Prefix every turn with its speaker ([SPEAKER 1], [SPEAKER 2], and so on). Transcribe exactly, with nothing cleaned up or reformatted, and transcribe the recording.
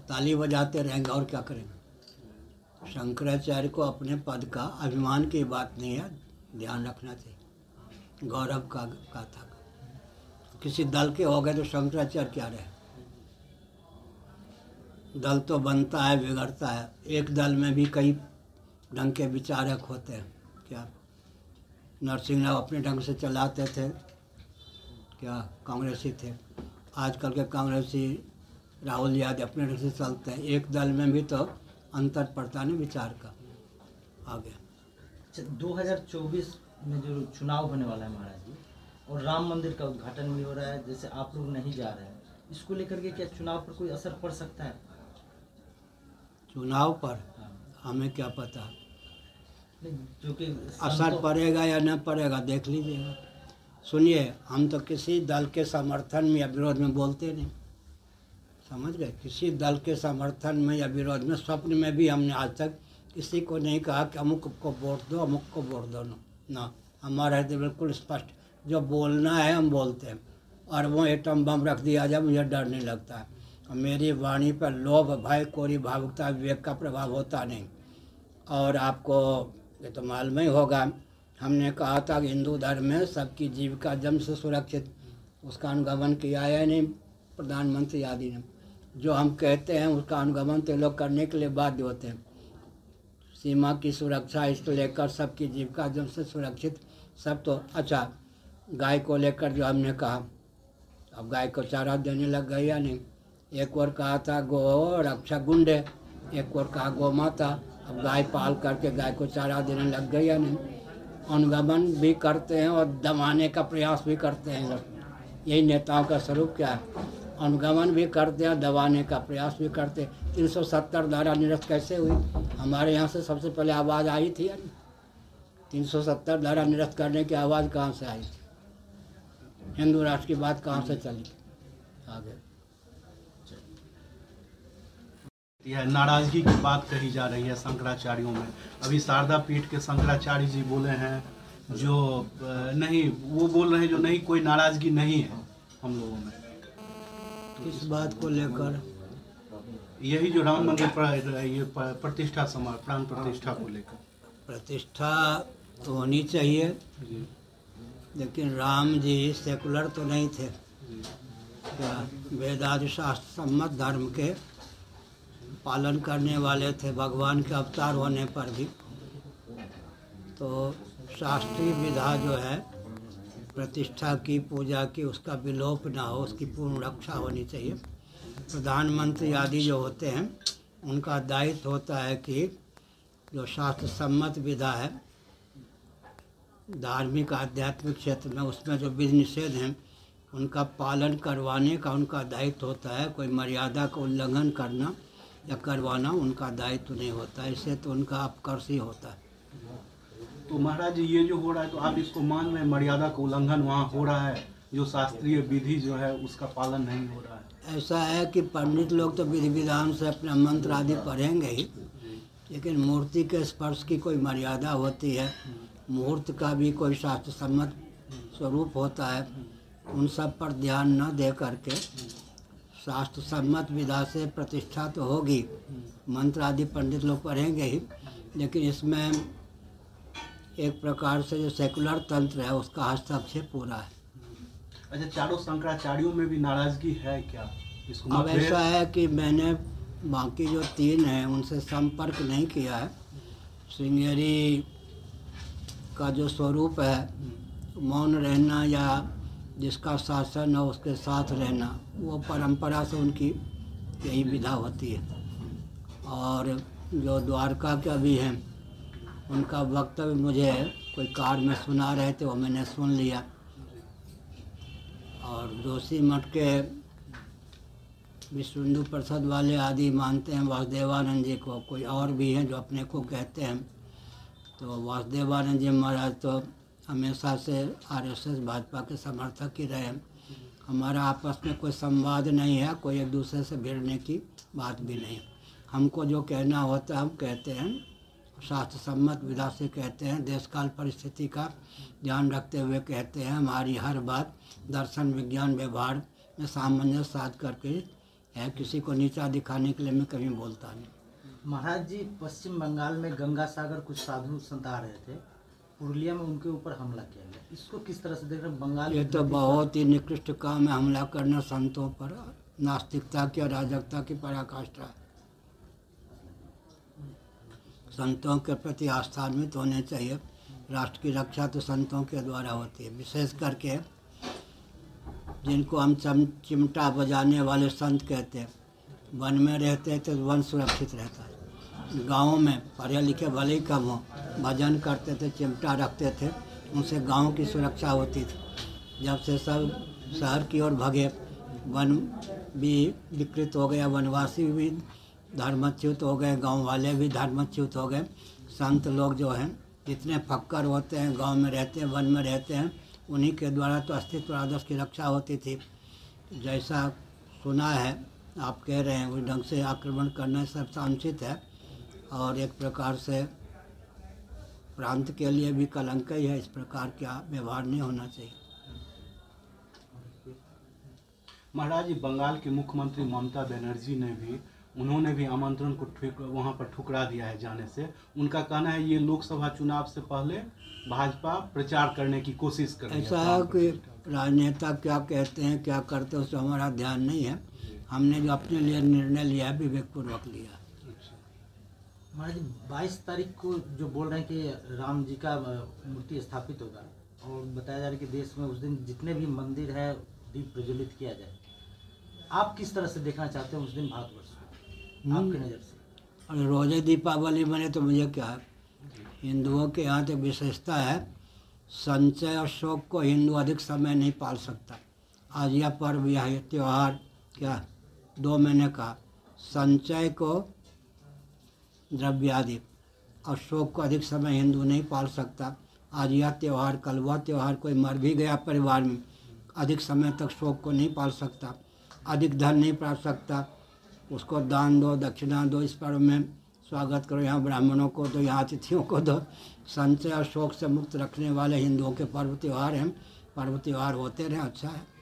[SPEAKER 1] ताली बजाते रहेंगे और क्या करेंगे। शंकराचार्य को अपने पद का अभिमान की बात नहीं है, ध्यान रखना चाहिए। गौरव का का था, किसी दल के हो गए तो शंकराचार्य क्या रहे। दल तो बनता है, बिगड़ता है। एक दल में भी कई ढंग के विचारक होते हैं। क्या नरसिंह राव अपने ढंग से चलाते थे, क्या कांग्रेसी थे। आजकल के कांग्रेसी राहुल यादव अपने ढंग से चलते हैं। एक दल में भी तो अंतर पड़ता है विचार का। आगे
[SPEAKER 2] दो हज़ार चौबीस में जो चुनाव होने वाला है महाराज जी, और राम मंदिर का उद्घाटन भी हो रहा है, जैसे आप लोग नहीं जा रहे हैं, इसको लेकर के क्या चुनाव पर कोई असर पड़ सकता है?
[SPEAKER 1] चुनाव पर हमें क्या पता,
[SPEAKER 2] जो कि
[SPEAKER 1] असर पड़ेगा या न पड़ेगा देख लीजिएगा। सुनिए, हम तो किसी दल के समर्थन में या विरोध में बोलते नहीं, समझ गए। किसी दल के समर्थन में या विरोध में स्वप्न में भी हमने आज तक किसी को नहीं कहा कि अमुक को वोट दो, अमुक को वोट दो ना। हमारा है तो बिल्कुल स्पष्ट, जो बोलना है हम बोलते हैं। और वो एटम बम रख दिया जाए मुझे डर नहीं लगता है। और मेरी वाणी पर लोभ, भय, कोरी, भावुकता, विवेक का प्रभाव होता नहीं। और आपको ये तो मालूम ही होगा, हमने कहा था कि हिंदू धर्म में सबकी जीविका जन्म से सुरक्षित, उसका अनुगमन किया है नहीं प्रधानमंत्री आदि ने। जो हम कहते हैं उसका अनुगमन तो लोग करने के लिए बाध्य होते हैं। सीमा की सुरक्षा इसको लेकर सबकी जीविका जन्म से सुरक्षित, सब तो अच्छा। गाय को लेकर जो हमने कहा, अब गाय को चारा देने लग गई या नहीं। एक और कहा था गो रक्षा गुंडे, एक और कहा गौ माता। अब गाय पाल करके गाय को चारा देने लग गई या नहीं। अनुगमन भी करते हैं और दबाने का प्रयास भी करते हैं लोग। यही नेताओं का स्वरूप क्या है, अनुगमन भी करते हैं, दबाने का प्रयास भी करते हैं। तीन सौ सत्तर धारा निरस्त कैसे हुई? हमारे यहाँ से सबसे पहले आवाज़ आई थी या नहीं? तीन सौ सत्तर धारा निरस्त करने की आवाज़ कहाँ से आई थी? हिंदू राष्ट्र की बात कहाँ से चली? आगे
[SPEAKER 3] यह नाराजगी की बात कही जा रही है शंकराचार्यों में। अभी शारदा पीठ के शंकराचार्य जी बोले हैं, जो नहीं, वो बोल रहे हैं जो नहीं, कोई नाराजगी नहीं है हम लोगों में।
[SPEAKER 1] किस बात को लेकर?
[SPEAKER 3] यही जो राम मंदिर पर ये प्रतिष्ठा समारोह, प्राण प्रतिष्ठा को लेकर।
[SPEAKER 1] प्रतिष्ठा तो होनी चाहिए, लेकिन राम जी सेकुलर तो नहीं थे। क्या वेदादि शास्त्र सम्मत धर्म के पालन करने वाले थे, भगवान के अवतार होने पर भी। तो शास्त्रीय विधा जो है प्रतिष्ठा की, पूजा की, उसका विलोप ना हो, उसकी पूर्ण रक्षा होनी चाहिए। प्रधानमंत्री आदि जो होते हैं उनका दायित्व होता है कि जो शास्त्र सम्मत विधा है धार्मिक आध्यात्मिक क्षेत्र में, उसमें जो विधि निषेध हैं उनका पालन करवाने का उनका दायित्व होता है। कोई मर्यादा का उल्लंघन करना या करवाना उनका दायित्व नहीं होता। इससे तो उनका अपकर्ष ही होता है।
[SPEAKER 3] तो महाराज जी, ये जो हो रहा है तो आप इसको मान रहे हैं मर्यादा का उल्लंघन वहाँ हो रहा है, जो शास्त्रीय विधि जो है उसका पालन नहीं हो रहा है?
[SPEAKER 1] ऐसा है कि पंडित लोग तो विधि विधान से अपना मंत्र आदि पढ़ेंगे ही, लेकिन मूर्ति के स्पर्श की कोई मर्यादा होती है। मुहूर्त का भी कोई शास्त्र सम्मत स्वरूप होता है। उन सब पर ध्यान न दे करके शास्त्र सम्मत विधा से प्रतिष्ठा तो होगी, मंत्र आदि पंडित लोग पढ़ेंगे ही, लेकिन इसमें एक प्रकार से जो सेकुलर तंत्र है उसका हस्तक्षेप पूरा है।
[SPEAKER 3] अच्छा, चारों शंकराचार्यों में भी नाराजगी है क्या? इसको
[SPEAKER 1] अब ऐसा है कि मैंने बाकी जो तीन हैं उनसे संपर्क नहीं किया है। श्रृंगेरी का जो स्वरूप है, मौन रहना या जिसका शासन हो उसके साथ रहना, वो परंपरा से उनकी यही विधा होती है। और जो द्वारका के अभी हैं उनका वक्तव्य मुझे कोई कार में सुना रहे थे, वो मैंने सुन लिया। और जोशी मठ के विश्व हिंदू परिषद वाले आदि मानते हैं वासुदेवानंद जी को, कोई और भी हैं जो अपने को कहते हैं। तो वासुदेवानंद जी महाराज तो हमेशा से आरएसएस भाजपा के समर्थक ही रहे। हमारा आपस में कोई संवाद नहीं है, कोई एक दूसरे से भिड़ने की बात भी नहीं। हमको जो कहना होता है हम कहते हैं, शास्त्र सम्मत विधा से कहते हैं, देश काल परिस्थिति का ध्यान रखते हुए कहते हैं। हमारी हर बात दर्शन विज्ञान व्यवहार में सामंजस्य साध करके है, किसी को नीचा दिखाने के लिए मैं कभी बोलता नहीं।
[SPEAKER 2] महाराज जी, पश्चिम बंगाल में गंगा सागर कुछ साधु संत आ रहे थे, पुरुलिया में उनके ऊपर हमला किया गया, इसको किस तरह से देख रहे हैं? बंगाल
[SPEAKER 1] ये
[SPEAKER 2] की
[SPEAKER 1] तो
[SPEAKER 2] धरती पर-
[SPEAKER 1] बहुत ही निकृष्ट काम है, हमला करना संतों पर, नास्तिकता की, अराजकता की पराकाष्ठा है। संतों के प्रति आस्थान्वित होने चाहिए। राष्ट्र की रक्षा तो संतों के द्वारा होती है। विशेष करके जिनको हम चम चिमटा बजाने वाले संत कहते हैं, वन में रहते हैं तो वन सुरक्षित रहता है। गाँव में पढ़े लिखे भले ही कम हो, भजन करते थे, चिमटा रखते थे, उनसे गांव की सुरक्षा होती थी। जब से सब शहर की ओर भगे, वन भी विकृत हो गया, वनवासी भी धर्मच्युत हो गए, गांव वाले भी धर्मच्युत हो गए। संत लोग जो हैं जितने फक्कर होते हैं, गांव में रहते हैं, वन में रहते हैं, उन्हीं के द्वारा तो अस्तित्व आदर्श की रक्षा होती थी। जैसा सुना है, आप कह रहे हैं, उस ढंग से आक्रमण करना सब अनुचित है और एक प्रकार से प्रांत के लिए भी कलंक ही है। इस प्रकार का व्यवहार नहीं होना चाहिए।
[SPEAKER 3] महाराज जी, बंगाल के मुख्यमंत्री ममता बनर्जी ने भी उन्होंने भी आमंत्रण को ठुक वहाँ पर ठुकरा दिया है जाने से। उनका कहना है ये लोकसभा चुनाव से पहले भाजपा प्रचार करने की कोशिश कर रही है।
[SPEAKER 1] ऐसा है कि राजनेता क्या कहते हैं, क्या करते हैं, उससे हमारा ध्यान नहीं है। हमने जो अपने लिए निर्णय लिया है, विवेकपूर्वक लिया।
[SPEAKER 2] महाराज जी, बाईस तारीख को जो बोल रहे हैं कि राम जी का मूर्ति स्थापित होगा और बताया जा रहा है कि देश में उस दिन जितने भी मंदिर है दीप प्रज्वलित किया जाए, आप किस तरह से देखना चाहते हैं उस दिन भारतवर्ष को, आपकी नज़र से?
[SPEAKER 1] और रोजे दीपावली बने तो मुझे क्या है, हिंदुओं के यहाँ तो विशेषता है, संचय और शोक को हिंदू अधिक समय नहीं पाल सकता। आज यह पर्व, यह त्यौहार क्या दो महीने का, संचय को द्रव्यादि और शोक को अधिक समय हिंदू नहीं पाल सकता। आज यह त्यौहार, कल वह त्यौहार, कोई मर भी गया परिवार में, अधिक समय तक शोक को नहीं पाल सकता, अधिक धन नहीं पा सकता, उसको दान दो, दक्षिणा दो, इस पर्व में स्वागत करो, यहाँ ब्राह्मणों को दो, यहाँ अतिथियों को दो। संचय और शोक से मुक्त रखने वाले हिंदुओं के पर्व त्यौहार हैं, पर्व त्यौहार होते रहें, अच्छा है।